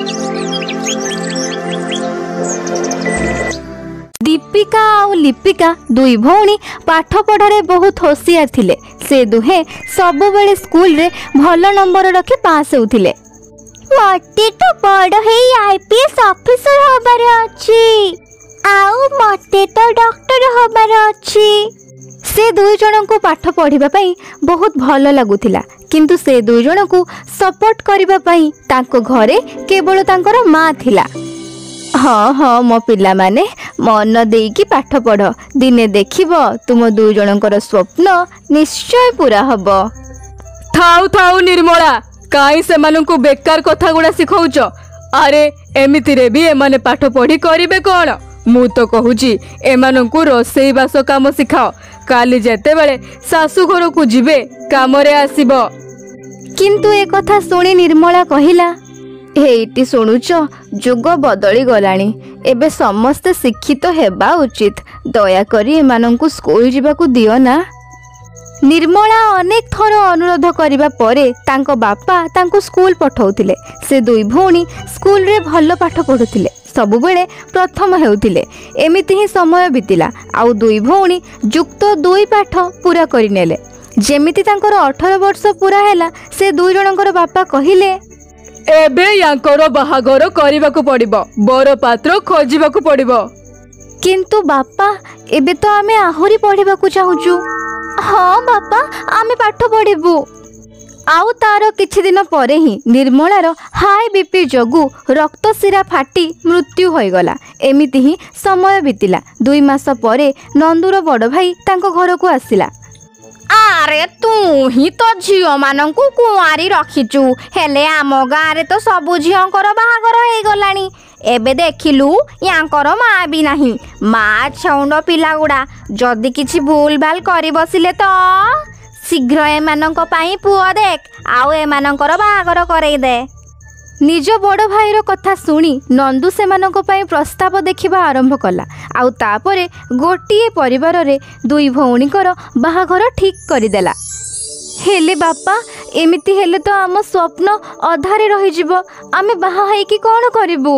दीपिका और लिपिका दुई भौणी पाठ पढ़ारे बहुत होशियार थिले। से दुहे सबु बेले स्कूल रे भल नंबर रखी पास होउथिले। मते तो बड़ हे आईपीएस ऑफिसर होबार अछि आउ मते तो डॉक्टर होबार अछि। से दुई जन को पाठ पढ़िबा पई बहुत भल लागुथिला, किंतु से दुई जन को सपोर्ट करिबा पई तांको घरे केवल तांकर माँ थिला। हाँ हाँ मो पिला माने मन देकी पाठ पढ़, दिने देखिब तुम दुई जनकर स्वप्न निश्चय पूरा हब। थाउ थाउ निर्मला, काई से माननकु बेकार कथा गुडा सिखौछ। अरे एमिति रे भी एमाने पाठ पढ़ी करिवे कोन? मु तो कहूची एमानकु रोसई बास काम सिखाओ, काली जेते बेले सासु घर को जिबे काम रे आसीबो। किंतु ए कथा सुनी निर्मला कहिला, हेइटी सुनुच, जुग बदली गलानी, एबे समस्ते शिक्षित हेबा उचित, दया करी एमानंकु स्कूल जिबाकु दियो ना। निर्मला अनेक थर अनुरोध करिबा परे तांको बापा तांको स्कूल पठाउथिले। से दुई भौणी स्कूल रे भल पाठ पढुथिले, सबु बेले प्रथम हेउथिले। एमिति ही समय बितिला, आउ दुई भौणी जुक्त दुई पाठ पूरा करि नेले। जेमिति तांकर 18 वर्ष पूरा हैला, से दुई जनकर बापा कहिले, एबे यांकर बाहागर करिबाकु पड़िबो, बर पात्र खोजिबाकु पड़िबो। किंतु बापा एबे तो आमे आहुरी पढ़िबाकु चाहुचु। हाँ बापा, आमे पाठ पढ़िबु। आउ तार किछि दिन परे ही निर्मलार हाई बीपी जगु रक्त शिरा फाटी मृत्यु होइगला। एमिति ही समय बितिला। 2 मास परे नंदुर बड़ भाई तांको घर को आसिला। अरे तू ही तो झियो मानंकु कुआरी रखिचु, हेले आम गाँ रे तो सबु झियोंकर बाहागर हो गलानी। एबे देखिलु यांकर माँ भी नहीं। माँ छौंड पिला गुड़ा जदि किछि भूल भाल करि बसिले तो शीघ्र एमानंक पाई पुओ देख, आउ एमानंकर बाहागर करई दे। निज बड़ भाईर कथा सुनी नंदू सेमानंक पाई प्रस्ताव देखिबा आरंभ कला। आउ तापरे गोटिए परिवार रे दुई भौणीकर बाहागर ठीक करिदेला। हेले बापा, एमिति हेले तो आम स्वप्न अधारे रही जिवो, आमे बाहा हेकी कोन करिबु?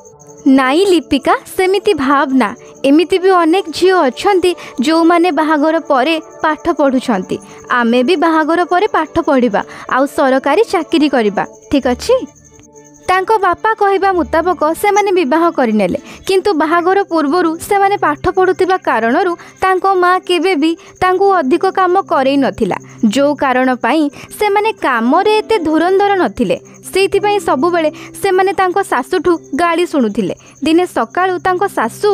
नाई लिपिका, सेमिति भावना। एमिति भी अनेक झियो अछंती जो माने बाहागर परे पाठ पढुछंती। आमे भी बाहागर परे पाठ पढ़िबा आउ सरकारी चाकरी करिबा, ठीक अछि? तांको बापा कहिबा मुताबक से माने विवाह करिनेले, किंतु बाहागर पूर्वरु से माने पाठ पढुतिबा कारणरु तांको माँ केबे भी तांको अधिक काम करई नथिला। जो कारण पाई से माने काम रे एते धुरंधर नथिले, सेइथि पई सबु बेले से माने तांको सासुठु गाली सुनुथिले। दिने सकाळु तांको सासु,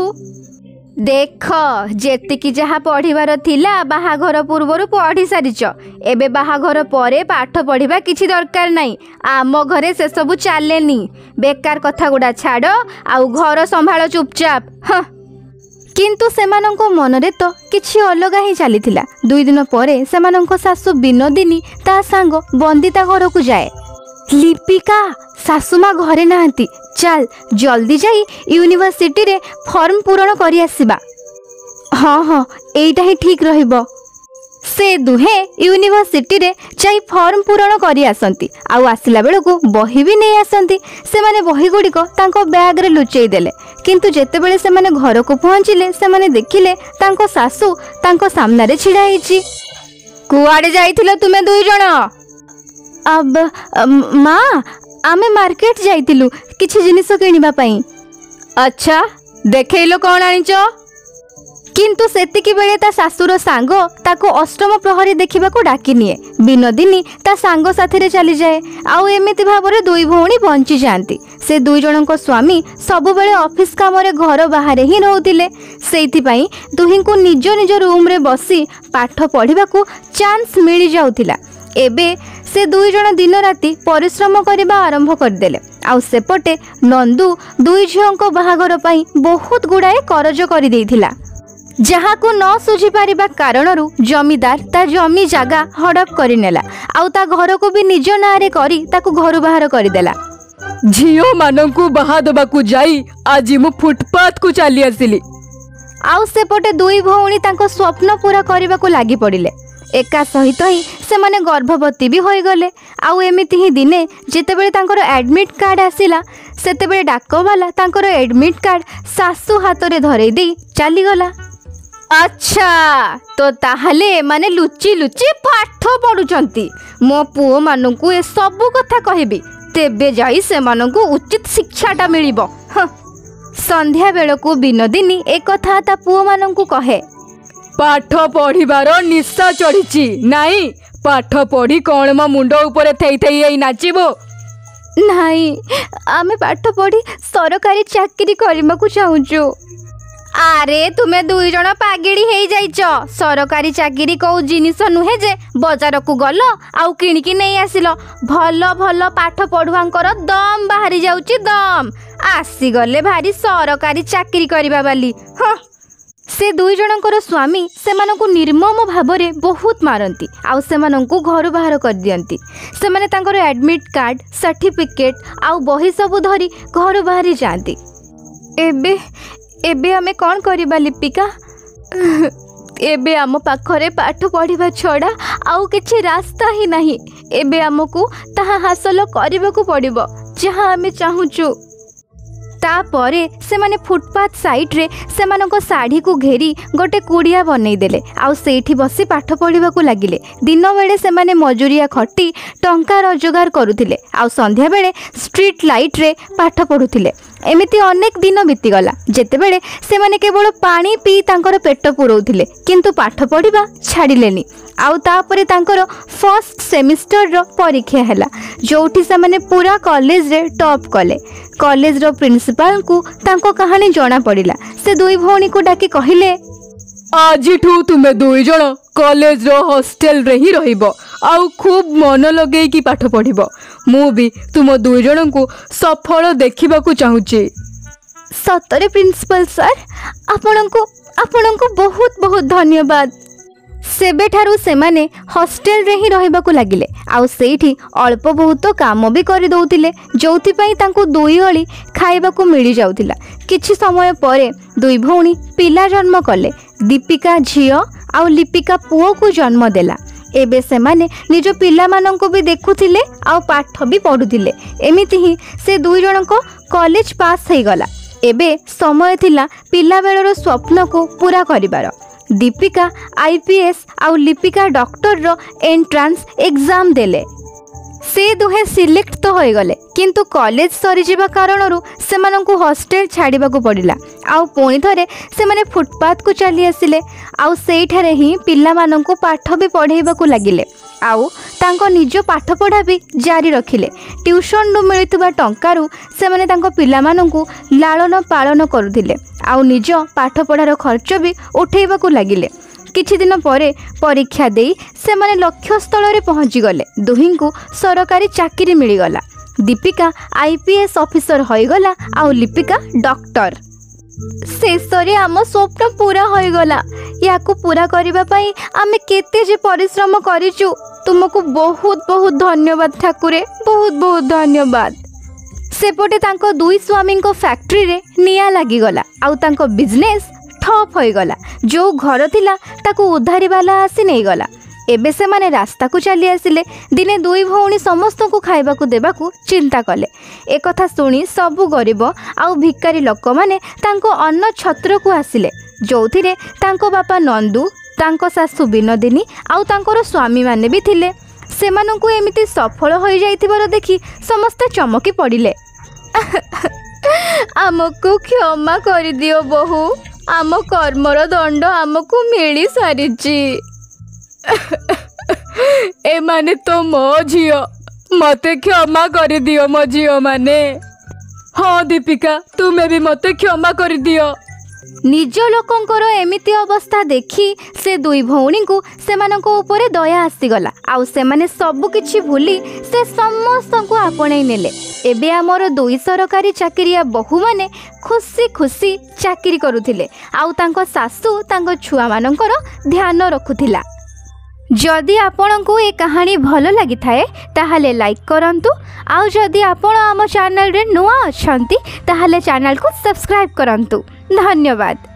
देख जेतिकी जहा पढ़िबार थिला बाहाघर पूर्वरु पढ़ी सारिच, एबे बाहाघर परे पाठ पढ़िबा किछि दरकार नाही। आम घरे से सबु चालेनी, बेकार कथा गुडा छाड़, आउ घर संभाळ चुपचाप। हाँ, किंतु सेमानंको मनरे तो किछि अलगा ही चलीथिला। 2 दिन परे सेमानंको सासु बिनोदिनी ता सांग बंदिता घर को जाए। लिपिका, सासुमा घरे नाहंती, चल जल्दी जाई यूनिवर्सिटी रे फॉर्म पूरण करी आसीबा। हाँ हाँ, एइटा ही ठीक रहिबो। से दुहे यूनिवर्सिटी रे जाई फॉर्म पूरण करी आसंती, आउ आसिला बेलको बही भी नहीं आसंती। से माने बही गुड़िक तांको बैग रे लुचेई देले, किंतु जेते बेले से माने घर को पहुंचिले से माने देखिले तांको सासु तांको सामने रे छिड़ा हिची। कुआडे जाइथिलो तुमे 2 जण? अब माँ, आमे मार्केट जाइतिलु किछि जिनिस किनिबा पई। अच्छा, देखैलो कोन आनिचो? किंतु सेतिकी बेले ता सासुर सांग ताको अष्टम प्रहरी देखिबा को डाकी निए। बिनोदिनी ता सांग साथी रे चली जाए, आउ एमिति भाबरे 2 भौणी बंची जांती। से 2 जनको स्वामी सबु बेले ऑफिस काम रे घर बाहरे ही रहउतिले, सेइथि पई दुहिंको निज निज रूम रे बसी पाठ पढ़िबा को चांस मिली जाउतिला। एबे से 2 जण दिन राति परिश्रम करबा आरंभ करदेले। आउ सेपटे नंदू 2 झियोंको बाहागर पई बहुत गुडाए करज करि देइथिला, जहाको न सुझी पारिबा कारणरु जमीदार ता जमी जागा हड़प करिनेला, आउ ता घर को भी निज नारे करी ताको घर बाहर करिदेला। झियो मानंकु बाहा दबाकु जाई आजि मु फुटपाथ को चली आसिली। आउ सेपटे 2 भौणी तांको स्वप्न पूरा करबा को लागि पड़िले। एका सहित ही सेमाने गर्भवती भी होइगले। आउ एमिति ही दिने जेतेबेले तांकर एडमिट कार्ड आसिला सेतेबेले डाकवाला तांकर एडमिट कार्ड सासू हाथ रे धरई दे चली गला। अच्छा तो ताहले माने लुचि लुचि पाठ पढुचंती। मो पुओ माननकु ए सब कथा कहबी तेबे जाई से माननकु उचित शिक्षाटा मिलिबो। संध्या बेलकु बिनोदिनी ए कथा ता पुओ माननकु कहे पाठ पढ़िबार निशा चढ़ी नाई पाठ पढ़ी कौन मो मुंड ऊपर थई थई आई नाचिबो। नहीं आमे पाठ पढ़ी सरकारी चाकरी करबाकू चाहूचु। आरे तुमे दुई जण पागिड़ी हेई जाइच। सरकारी चाकरी को जिनिस नुहे जे बाजार को गल आउ किणिकी नहीं आसिल। भल भल पाठ पढ़ुआंकर दम बाहरी जाउची दम आसी गले भारी सरकारी चाकरी करबा वाली। से दुई जनकर स्वामी सेमानंकु निर्मम भावरे बहुत मारंती आउ सेमानंकु घर बाहर कर दियंती। सेमाने तांकर एडमिट कार्ड सर्टिफिकेट आउ बही सब धरी घर बाहरी जाती। एबे एबे आमे कौन करिबा लिपिका? एबे आम पाखरे पाठ पढ़िबा छड़ा आउ किछि रास्ता ही नहीं। एबे आमको ताहा हासिल करबाकू पड़िबो जहाँ आमे चाहूचु। तापरे से माने फुटपाथ साइड रे सेमानको साड़ी को घेरी गोटे कुड़िया बनई देले आउ सेठी बसी पाठ पढ़िबा को लागिले। दिन बेले से माने मजूरिया खटी टंका रोजगार करुथिले आउ संध्या बेले स्ट्रीट लाइट रे पाठ पढ़ुथिले। एमिति अनेक दिन बीतीगला जेतेबेले से माने केवल पानी पी तांकर पेट पुरौथिले किंतु पाठ पढ़िबा छाड़िलेनी। आउ तापरे तांकर फर्स्ट सेमिस्टर रो परीक्षा हैला जोठी से माने पूरा कॉलेज रे टॉप कले। कॉलेज रो प्रिंसिपल को तांको कहानी जना पड़िला। से दुई भौणी को डाकी कहिले आज तुमे दुई जण कॉलेज रो हॉस्टल रे ही रहिबो आउ खूब मन लगे कि पाठ पढ़िबो। मु भी तुम दुई जण को सफल देखिबा को चाहूची। सतरे प्रिंसिपल सर आपनको बहुत बहुत धन्यवाद। सेबेठारु सेमाने हॉस्टेल रे ही रहिबा को लागिले आउ सेठी अल्प बहुत काम भी करि दउतिले जोथि पई तांको दुई ओळी खाइबा को मिली जाउतिला। किछि समय परे दुई भौणी पिला जन्म कले। दीपिका झियो आउ लिपिका पुओ को जन्म देला। एबे सेमाने निज पिला माननको भी देखुथिले आउ पाठ भी पढुथिले। एमिति ही से दुई जनको कॉलेज पास हेई गला। एबे समय थिला पिला बेलर स्वप्न को पूरा करिबार। दीपिका आईपीएस आउ लिपिका डॉक्टर रो एंट्रांस एग्जाम देले। से दुहे सिलेक्ट तो होई गले किंतु कॉलेज सरी जिबा कारणरु सेमानंकु हॉस्टेल छाड़ीबा को पड़िला। आउ पुणी थरे सेमाने फुटपाथ को चली आसिले आउ सेठारे ही पिला मानंकु पाठ भी पढ़ेबा को लागिले आउ तांको निज पाठ पढ़ा भी जारी रखिले। ट्यूशन नु मिलुतबा टंकारु सेमाने तांको पिला मानंकु लालन पालन करुथिले आउ निज पाठ पढ़ार खर्च भी उठेबा को लागिले। किछि दिन परे परीक्षा देई सेमाने लक्ष्य स्थल रे पहुंची गले। दुहिं को सरकारी चाकरी मिली गला। दीपिका आईपीएस ऑफिसर होई गला आउ लिपिका डॉक्टर। शेषरे आम स्वप्न पूरा होई गला। याकू पूरा करिबा पई आमे केते जे परिश्रम करिचु। तुमको बहुत बहुत धन्यवाद ठाकुरे, बहुत बहुत धन्यवाद। सेपटे तांको दुई स्वामी को फैक्ट्री रे निया लागी गला आउ तांको बिजनेस ठप होई गला। जो घर थिला ताकू उधारी वाला आसी नहीं गला। एबे से माने रास्ता को चली आसिले। दिने दुई भौणी समस्त को खाइबा को देबा को चिंता कले। ए कथा सुनी सबु गरीब आउ भिकारी लोक माने तांको अन्न छत्र को आसिले जोथिरे तांको बापा नंदू तांको सासू बिनोदिनी आउ तांकर स्वामी माने भी थिले। सेमानंकु एमिति सफल होई जाइथिबार देखि समस्त चमकी पड़िले। आमको क्षमा कर दियो बहु, आम कर्मर दंड आमको मिली सारिची। ए माने तो मो झियो, मते क्षमा कर दियो मो झियो माने। हाँ दीपिका तुमे भी मते क्षमा कर दियो। निज लोकंकर एमिति अवस्था देखी से दुई भौणी को सेमानको ऊपर दया आसीगला आउ सेमाने सब किछि भूली से समस्त को आपणै नेले। एबे आमर दुई सरकारी चाकरिया बहु माने खुशी खुशी चाकरी करुथिले आउ तांको सासू तांको छुआ मानकर ध्यान रखुथिला। जदि आपनको ये कहानी भल लगी थाए ताहले लाइक करंतु आउ जदि आपण आम चैनल रे नुआ अछंती ताहले चैनल को सब्सक्राइब करंतु। धन्यवाद।